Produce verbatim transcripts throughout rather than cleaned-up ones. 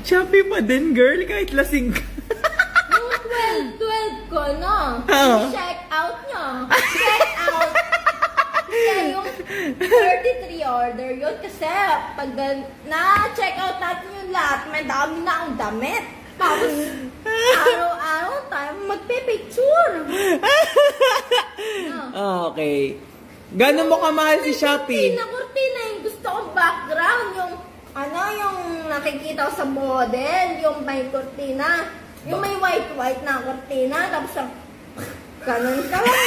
Shopee pa din, girl, kahit lasing ka. Yung twelve twelve ko, no? Oo. Check out nyo. Check out. Kasi yung thirty-three order yun. Kasi pag na-check out natin yung lahat, may dami na ang damit. Tapos, araw-araw tayo magpipicture. No. Okay. Gano'n mo kamahal si Shopee? Kurtina, kurtina. Yung gusto kong background. Yung, ano, yung nakikita ko sa model. Yung may kurtina. Yung may white-white na kurtina. Tapos, yung, ganun ka lang.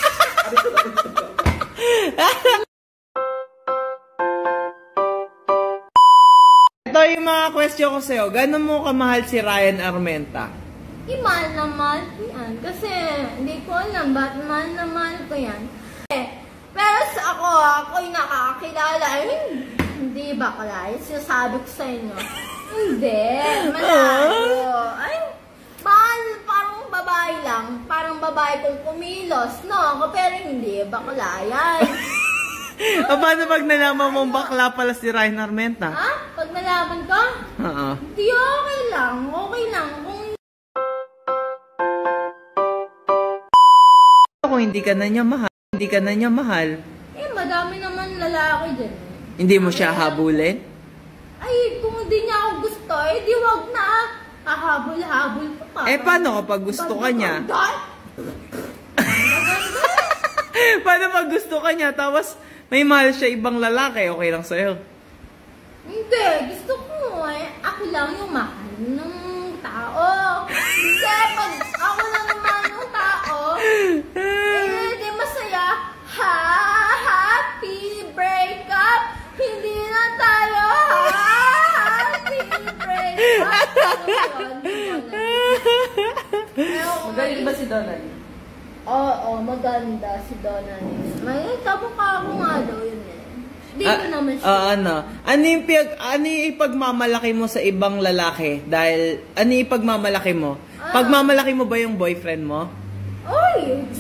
Ito yung mga question ko sa'yo. Gano'n mo kamahal si Ryan Armenta? Eh, mahal na mahal ko yan. Kasi, hindi ko alam ba't mahal na mahal ko yan. Eh, pero sa ako, ako'y nakakakilala. I mean, hindi ba kala? Yung sinasabi ko sa inyo. Hindi. Malayo. Ay, mahal, parang babae lang. Parang babae kong kumilos. No, pero hindi. Bakla yan. O paano pag nalaman mong bakla pala si Ryan Armenta? Ha? Pag nalaman ko? Oo. Hindi, okay lang. Okay lang. Kung Kung hindi ka na niya mahal, hindi ka na niya mahal. eh, madami naman lalaki dyan. Hindi mo siya habulin? Ay, kung hindi niya ako gusto, eh, di wag na. Hahabol-habol pa. Eh, paano kapag gusto ka niya? Maganda. Paano pag gusto ka niya, tapos may mahal siya ibang lalaki, okay lang sa'yo? Hindi, gusto ko eh. Ako lang yung mahal ng tao. Kasi pag ako lang naman yung tao, eh, di masaya. Ha, happy breakup. Hindi na tayo. Ha, happy breakup. Magaling ba si Donald? Oo, oh, maganda si Donald. May kamukha ko nga daw yun eh. Hindi ko Ah, naman siya. ah, ano? Ano yung, piyag, ano yung ipagmamalaki mo sa ibang lalaki? Dahil, ano yung ipagmamalaki mo? Ah. Pagmamalaki mo ba yung boyfriend mo? Oy,